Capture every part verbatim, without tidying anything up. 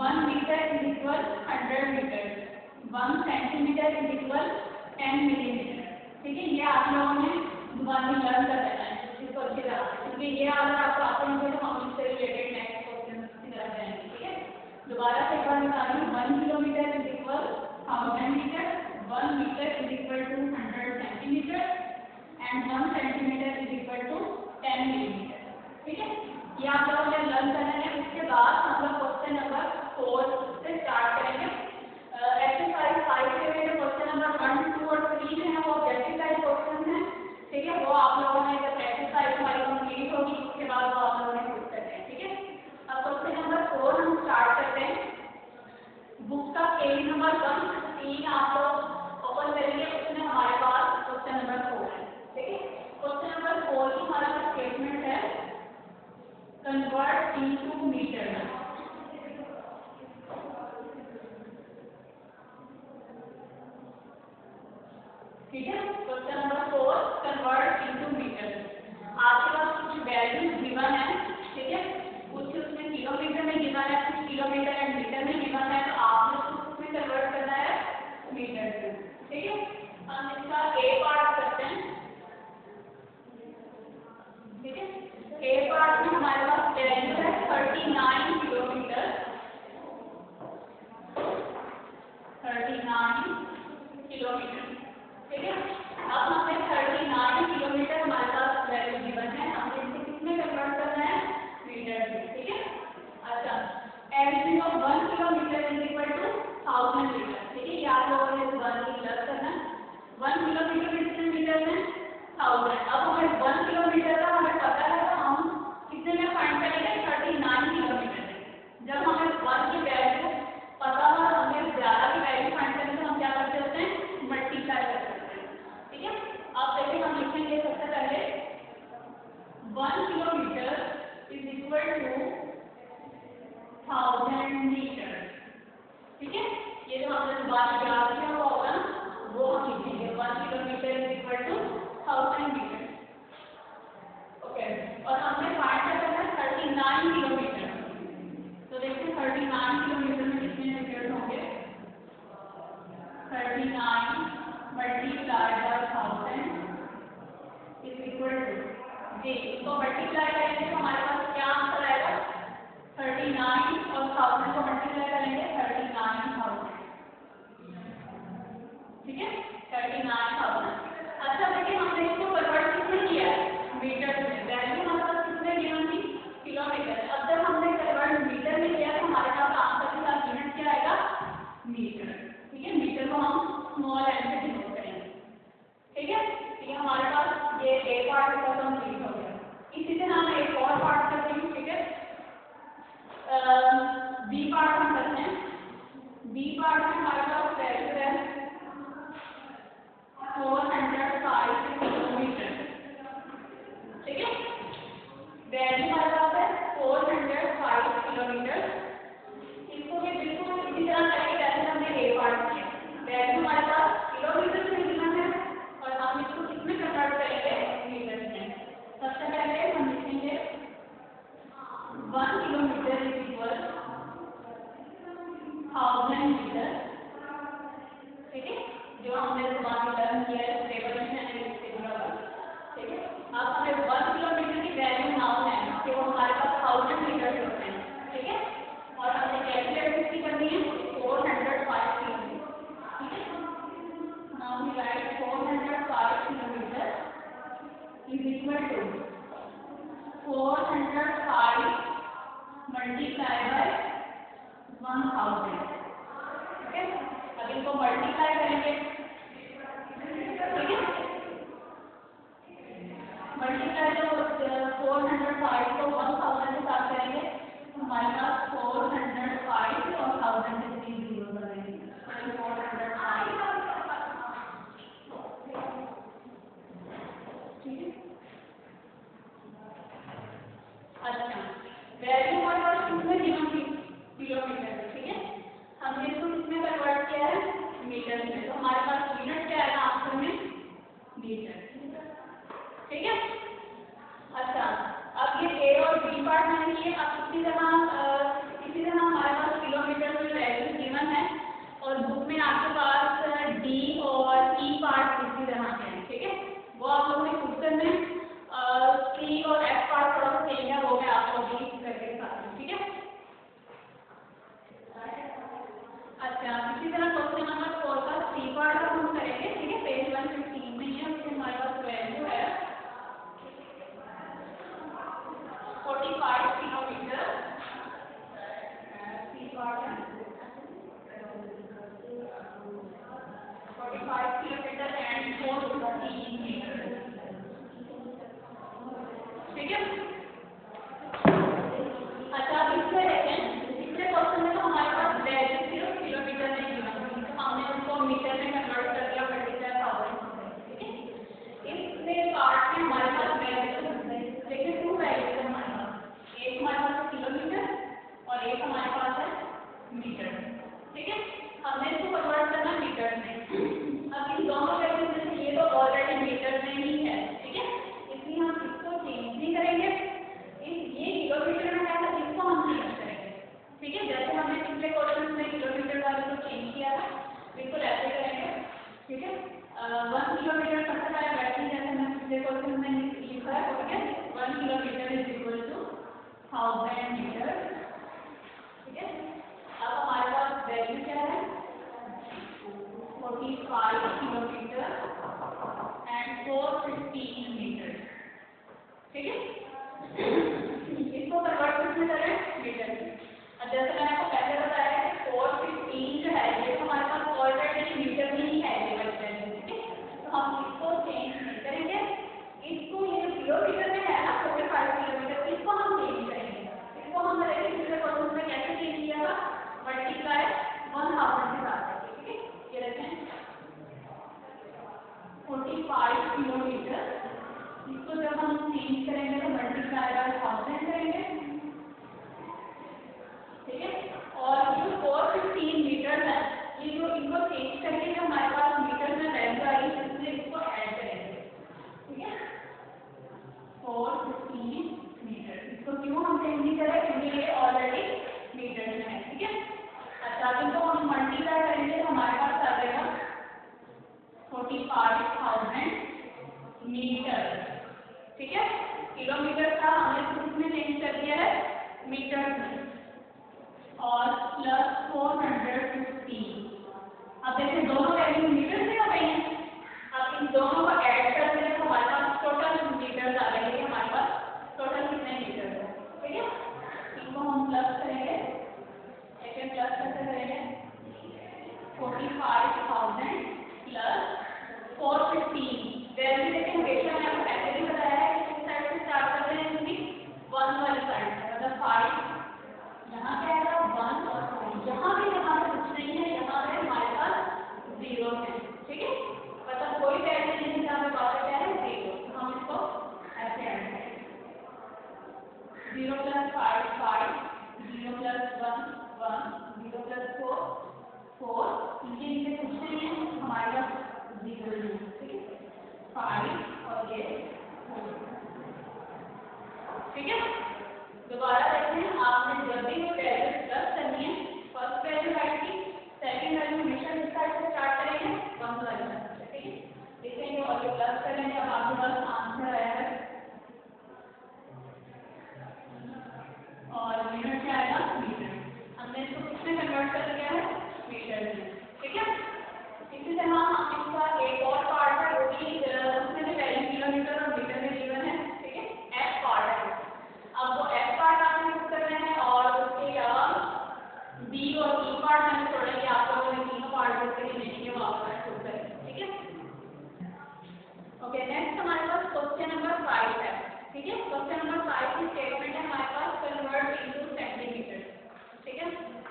One metre is equal hundred metre, one centimetre is equal ten millimetre. ठीक है, ये आप लोगों ने दोबारा लर्न कर लेना है इसको अच्छी तरह, क्योंकि ये अगर आपको आते हैं तो हम इससे रिलेटेड नेक्स्ट क्वेश्चन की तरफ जाएंगे। ठीक है, दोबारा से एक बार बता रही हूँ, one kilometre is equal thousand metre, one metre is equal to hundred centimetre and one centimetre is equal to ten millimetre. ठीक है, ये आप लोगों ने लर्न करना है। उसके बाद हम लोग क्वेश्चन नंबर फोर से स्टार्ट करेंगे। एक्सरसाइज फाइव के में क्वेश्चन नंबर वन टू और थ्री है वो ऑब्जेक्टिव टाइप क्वेश्चन है। ठीक है, वो आप लोगों ने जब एक्सरसाइज हमारी कंप्लीट होगी उसके बाद वो आप लोगों ने पूछ सकते हैं। ठीक है, अब क्वेश्चन नंबर फोर हम स्टार्ट करते हैं। बुक का पेज नंबर वन तीन आप लोग ओपन करेंगे, उसमें हमारे पास क्वेश्चन नंबर फोर है। ठीक है, क्वेश्चन नंबर फोर की हमारे पास स्टेटमेंट है कन्वर्ट इनटू मीटर। ठीक है, question number four convert into metre. आपके पास कुछ वैल्यूज गिवन है। ठीक है, कुछ उसमें किलोमीटर में गिवन है, कुछ किलोमीटर एंड मीटर में गिवन है, तो आपने उसमें कन्वर्ट करना है मीटर से। ठीक है, हम इसका ए पार्ट करते हैं। ठीक है, ए पार्ट में हमारे पास वैल्यू है thirty nine kilometre, thirty nine kilometre. ठीक है, अब हमें थर्टी नाइन किलोमीटर हमारे पास वैल्यू गिवन है, हमें इसे किसमें कन्वर्ट करना है मीटर में। ठीक है, अच्छा, average of one kilometre is equal to thousand metre. ठीक है, ये आप लोगों ने वन की प्लस करना है, वन किलोमीटर कितने मीटर में थाउजेंड। अब हमें वन किलोमीटर का हमें पता है तो हम कितने में फाइंड करेंगे थर्टी नाइन किलोमीटर में। जब हमें वन की वैल्यू पता हो और हमें ज्यादा की वैल्यू फाइंड करनी तो हम क्या कर सकते हैं मल्टीप्लाई कर सकते हैं। ठीक है, अब देखिए हम लिखेंगे सबसे पहले one kilometre is equal to thousand metre. ठीक है, ये जो हमने दोबारा याद किया हुआ होगा ना वो हम लिखेंगे one kilometre is equal to thousand metre. Okay, और हमने फाइंड करना है थर्टी नाइन किलोमीटर। तो देखिए थर्टी नाइन किलोमीटर में कितने मीटर होंगे, thirty nine multiply by thousand is equal to जी। तो मल्टीप्लाई करेंगे तो हमारे पास क्या आंसर आएगा, थर्टी नाइन और थाउजेंड को मल्टीप्लाई करेंगे थर्टी नाइन थाउजेंड। ठीक है, थर्टी नाइन थाउजेंड। अच्छा देखिए हमने इसको कन्वर्ट किसमें किया है मीटर में, वैल्यू हमारे पास कितने गिवन थी किलोमीटर। अब जब हमने कन्वर्ट मीटर में किया तो हमारे पास आंसर के साथ यूनिट क्या आएगा मीटर। ठीक है, मीटर को हम स्मॉल एम से डिनोट करेंगे। ठीक है, ये हमारे पास ये ए पार्ट का कंप्लीट हो गया। इसी तरह मैं एक और पार्ट करती हूँ। ठीक है, बी पार्ट हम करते हैं। बी पार्ट में हमारे पास वैल्यू है फोर हंड्रेड फाइव किलोमीटर। ठीक है, वैल्यू हमारे पास है फोर हंड्रेड फाइव किलोमीटर। इसको भी बिल्कुल इसी तरह करेंगे जैसे हमने ए पार्ट किया। वैल्यू हमारे पास किलोमीटर में गिवन है और हम इसको किसमें कन्वर्ट करेंगे मीटर में। सबसे पहले हम लिखेंगे one kilometre is equal thousand metre. ठीक है, जो हमने तुम्हारी लर्न किया है टेबल में मैंने लिख दिया होगा। ठीक है, अब हमें वन किलोमीटर की वैल्यू नाउन है कि वो हमारे पास थाउजेंड मीटर होते हैं। ठीक है, और हमने कैलकुलेट किसकी करनी है फोर हंड्रेड फाइव किलोमीटर। ठीक है, now we write four hundred five kilometre is equal to four hundred five multiply by one thousand. ठीक है, अब इनको मल्टीप्लाई करेंगे। ठीक है, मल्टीप्लाई जो फोर हंड्रेड फाइव को वन थाउजेंड के साथ करेंगे तो हमारे पास फोर हंड्रेड फाइव और थाउजेंड के तीन जीरो बनेंगे फोर हंड्रेड फाइव। ठीक है, अच्छा वैल्यू हमारे पास कितने गिवन थी किलोमीटर। ठीक है, हमने इसको किसमें कन्वर्ट किया है मीटर में, तो हमारे पास यूनिट क्या आएगा आंसर में मीटर। ठीक है, अच्छा अब ये ए और बी पार्ट मैंने किए। अब इसी तरह थाउजेंड मीटर, ठीक है। अब हमारे पास वैल्यू क्या है, forty five kilometre and four fifteen metre, ठीक है। इसको कन्वर्ट किसमें करें, मीटर में। अब जैसे मैंने आपको पहले बताया कि फोर फिफ्टीन जो है ये हमारे पास ऑलरेडी मीटर में ही है ये बच्चे, ठीक है। तो हम इसको चेंज नहीं करेंगे, इसको ये किलोमीटर में है ना फोर्टी फाइव किलोमीटर, इसको हम चेंज करेंगे। इसको हम करेंगे पिछले क्वेश्चन में कैसे चेंज किया था, मल्टीप्लाई वन थाउजेंड के साथ, ठीक है। ये रखें फोर्टी फाइव किलोमीटर, इसको जब हम चेंज करेंगे तो मल्टीप्लाई बाय थाउजेंड करेंगे, ठीक है। और जो फोर फिफ्टीन मीटर है ये जो इनको चेंज करके जो हमारे पास मीटर में वैल्यू आई इसलिए इसको ऐड करेंगे, ठीक है। फोर फिफ्टीन मीटर, इसको क्यों हम चेंज नहीं करें, क्योंकि ये ऑलरेडी मीटर में है, ठीक है। अच्छा इनको हम मल्टीप्लाई करेंगे तो हमारे पास आ जाएगा फोर्टी फाइव थाउजेंड मीटर, ठीक है। किलोमीटर का हमने किसमें चेंज कर दिया है, मीटर में, और प्लस फोर हंड्रेड फिफ्टीन। अब देखिए दोनों वैल्यू मीटर से हो गई हैं, अब इन दोनों को ऐड कर दें तो हमारे पास टोटल मीटर आ जाएंगे, हमारे पास टोटल कितने मीटर है, ठीक है। इनको हम प्लस करेंगे, एक प्लस कैसे करेंगे, forty five thousand plus four fifteen value देखिए हमेशा मैंने आपको पहले भी बताया है कि किस साइड से स्टार्ट करते हैं, क्योंकि वन वाली साइड से, मतलब फाइव यहाँ पे आएगा वन और फोर, यहाँ पे यहाँ पे कुछ नहीं है, यहाँ पे हमारे पास जीरो है, ठीक है। मतलब कोई वैल्यू नहीं, जहाँ पे बात क्या है जीरो, तो हम इसको ऐसे ऐड करेंगे, zero plus five five, zero plus one one, zero plus four four, इनके नीचे कुछ नहीं है, हमारे पास जीरो है, ठीक है। फाइव और ये फोर, ठीक है। दोबारा देखें, आपने जब भी वैल्यू प्लस करनी है, फर्स्ट वैल्यू राइट की, सेकंड वैल्यू हमेशा किस साइड से स्टार्ट करेंगे, वन वाली साइड से, ठीक है। देखेंगे और ये प्लस करेंगे, अब आपके पास आंसर आया है और मीटर क्या आएगा, मीटर। हमने इसको किसमें कन्वर्ट कर दिया है, मीटर में, ठीक है। इसी तरह हम इसका एक और पार्ट है वो भी उसमें भी वैल्यू किलोमीटर और मीटर में गिवन है, ठीक है। एफ पार्ट है, अब वो एफ पार्ट आपने यूज करना है और उसके अलावा बी और ई पार्ट मैंने छोड़ा कि आप लोगों ने तीनों पार्ट उसके लिए देखेंगे वो आपका यूज करेंगे, ठीक है। ओके नेक्स्ट हमारे पास क्वेश्चन नंबर फाइव है, ठीक है। क्वेश्चन नंबर फाइव की स्टेटमेंट है हमारे पास कन्वर्ट इनटू सेंटीमीटर, ठीक है।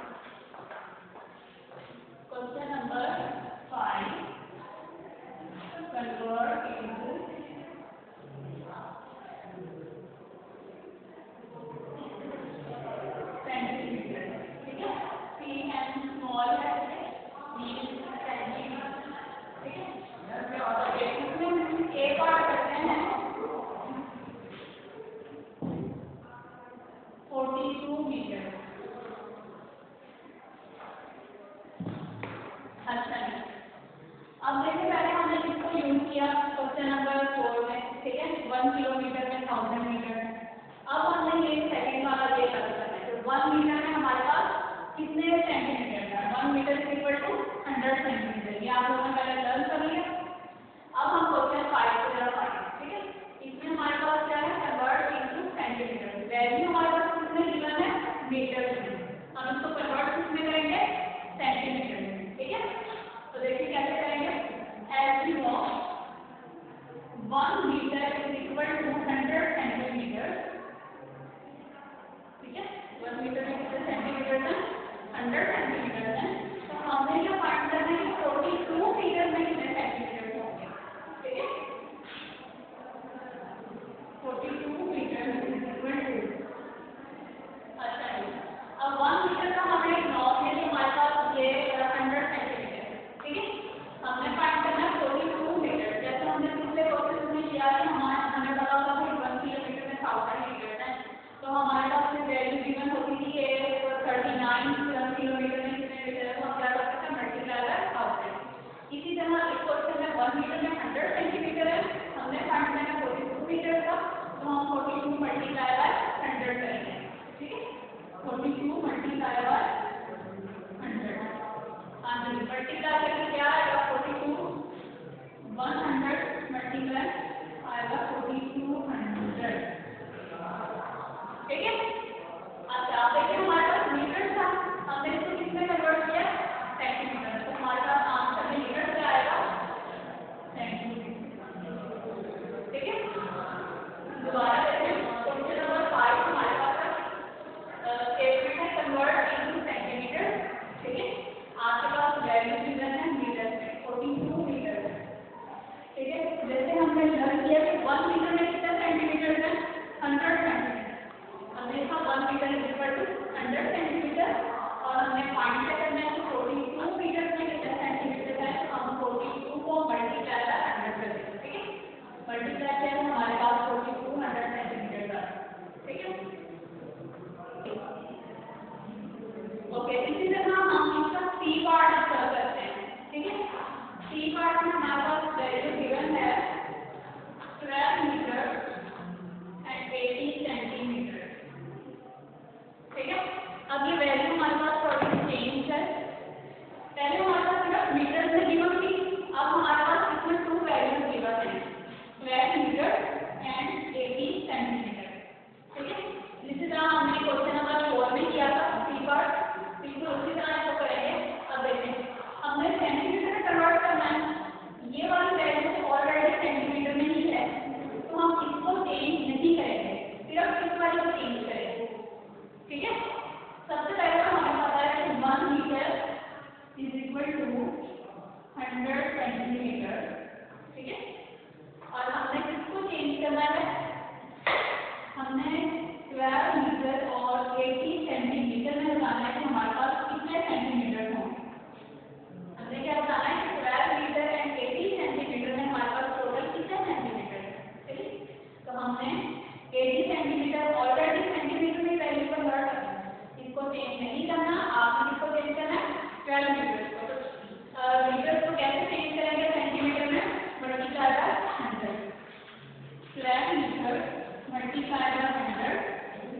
Question number five convert into centimetre, ठीक है। सी एम स्मॉल है, सेंटीमीटर, ठीक है। इसमें एक और करते हैं फोर्टी टू मीटर, अच्छा है। अब देखिए पहले हमने इसको यूज किया क्वेश्चन नंबर फोर में, ठीक है, वन किलोमीटर में थाउजेंड मीटर में। अब हमने ये सेकंड वाला ये करना है, तो वन मीटर में हमारे पास कितने सेंटीमीटर है, one metre is equal to hundred centimetre, ये आप लोगों ने पहले लर्न कर लिया। अब हम क्वेश्चन फाइव की तरफ आए, ठीक है। इसमें हमारे पास क्या है, कन्वर्ट इनटू सेंटीमीटर, वैल्यू हमारे पास कितने गिवन है, मीटर में, हम इसको कन्वर्ट किसमें करेंगे, सेंटीमीटर में, ठीक है। तो देखिए कैसे करेंगे, as you know one metre is equal to hundred centimetre, ठीक है। वन मीटर में कितने सेंटीमीटर है, हंड्रेड सेंटीमीटर है, तो हम forty two multiply by hundred. हाँ जी, मल्टीप्लाई करके क्या आएगा forty two, one hundred multiply आएगा फोर्टी टू हंड्रेड। ठीक है। अच्छा आप देखिए हमारे पास मीटर था, हमने इसको किसमें कन्वर्ट किया, सेंटीमीटर। तो हमारे पास आंसर में मीटर क्या आएगा, सेंटीमीटर। ठीक है। दोबारा देखिए क्वेश्चन नंबर फाइव हमारे पास स्टेटमेंट है कन्वर्ट इनटू सेंटीमीटर। ठीक है। आपके पास वैल्यू गिवन है मीटर में, फोर्टी टू मीटर। ठीक है। जैसे हमने लर्न किया कि वन मीटर में कितना सेंटीमीटर है, हंड्रेड सेंटीमीटर। हमने इसका one metre equal to hundred centimetre और हमने फाइंड क्या करना है कि फोर्टी टू मीटर में कितना सेंटीमीटर है, तो हम फोर्टी टू को मल्टीप्लाई बाय हंड्रेड कर देंगे। ठीक है। मल्टीप्लाई किया तो हमारे पास फोर्टी टू हंड्रेड सेंटीमीटर का। ठीक है। ओके, इसी तरह हम इसका सी पार्ट डिस्कस करते हैं। ठीक है। सी पार्ट में हमारे पास वैल्यू गिवन है twelve metre and eighty centimetre. ठीक है। अब ये वैल्यू हमारे पास थोड़ी चेंज है, पहले हमारे पास सिर्फ मीटर में गिवन थी, अब हमारे पास इसमें टू वैल्यू गिवन है, twelve metre and eighty centimetre. ठीक है। इसी तरह हमने क्वेश्चन नंबर फोर में किया था सी पार्ट, बिल्कुल उसी तरह इसको करेंगे। अब देखें हमने सेंटीमीटर में कन्वर्ट करना है, ये वाली वैल्यू ऑलरेडी सेंटीमीटर में ही है, तो हम इसको चेंज नहीं करेंगे, सिर्फ इस वाली को चेंज करेंगे। ठीक है। सबसे पहले हमें पता है कि one metre is equal to hundred centimetre. ठीक है। और हमने किसको चेंज करना है, हमने ट्वेल्व मीटर और एटी सेंटीमीटर में बताना है कि हमारे पास कितने सेंटीमीटर हों। हमने क्या बताना है कि twelve metre and eighty centimetre में हमारे पास टोटल कितने सेंटीमीटर है। ठीक है। तो हमने एटी सेंटीमीटर ऑलरेडी सेंटीमीटर में वैल्यू कन्वर्ट करना है, इसको चेंज नहीं करना। आपने किसको चेंज करना है, ट्वेल्व मीटर को। तो मीटर को कैसे चेंज करेंगे सेंटीमीटर में, multiply by hundred. Twelve metre multiply by hundred.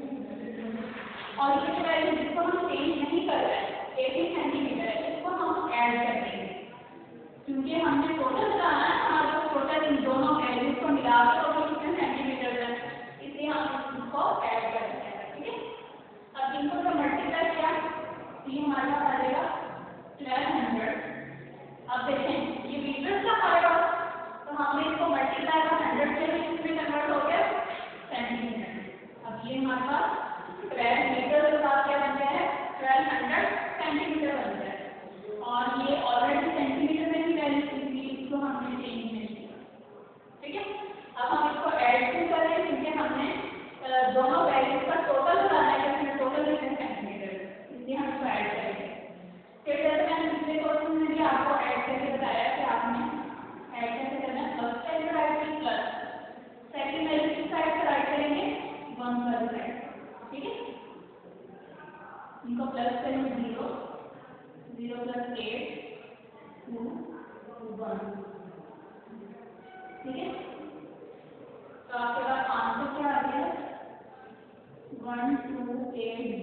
और ये वैल्यू जिसको हम चेंज नहीं कर रहे हैं एटी सेंटीमीटर है, इसको हम ऐड कर देंगे, क्योंकि हमने टोटल बताना है हमारे पास टोटल इन दोनों वैल्यूज को मिला के टोटल कितने सेंटीमीटर है, इसलिए हम इसको ऐड कर देंगे। ठीक है। अब इनको जो मल्टीप्लाई किया तो ये हमारे पास आ जाएगा ट्वेल्व हंड्रेड। अब देखें ये मीटर का हमारे पास, तो हमने इसको मल्टीप्लाई बाय हंड्रेड किया तो किसमें कन्वर्ट हो गया, सेंटीमीटर। अब ये हमारे पास ट्वेल्व मीटर के साथ क्या बन गया है, ट्वेल्व हंड्रेड सेंटीमीटर बन गया है, और ये ऑलरेडी सेंटीमीटर में ही वैल्यू थी, इसको हमने चेंज नहीं किया। ठीक है। अब हम इसको ऐड क्यों कर रहे हैं, क्योंकि हमने दोनों वैल्यूज का टोटल बताना है कि इसमें टोटल कितने सेंटीमीटर है, इसलिए हम इसको ऐड करेंगे। फिर जैसे मैंने पिछले क्वेश्चन में भी आपको ऐड करके बताया कि आपने ऐड कैसे करना है, फर्स्ट साइड पर राइट प्लस, सेकंड वैल्यू किस साइड पर राइट करेंगे, वन प्लस साइड। ठीक है। इनको प्लस करेंगे, zero zero plus eight two one. ठीक है। तो आपके पास आंसर क्या आ गया, वन टू एट